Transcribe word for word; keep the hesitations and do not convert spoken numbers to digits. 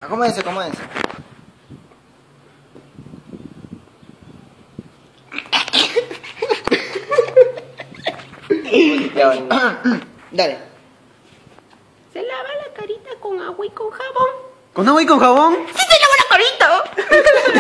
Acomódense, acomódense. Dale. ¿Se lava la carita con agua y con jabón? ¿Con agua y con jabón? ¡Sí se lava la carita!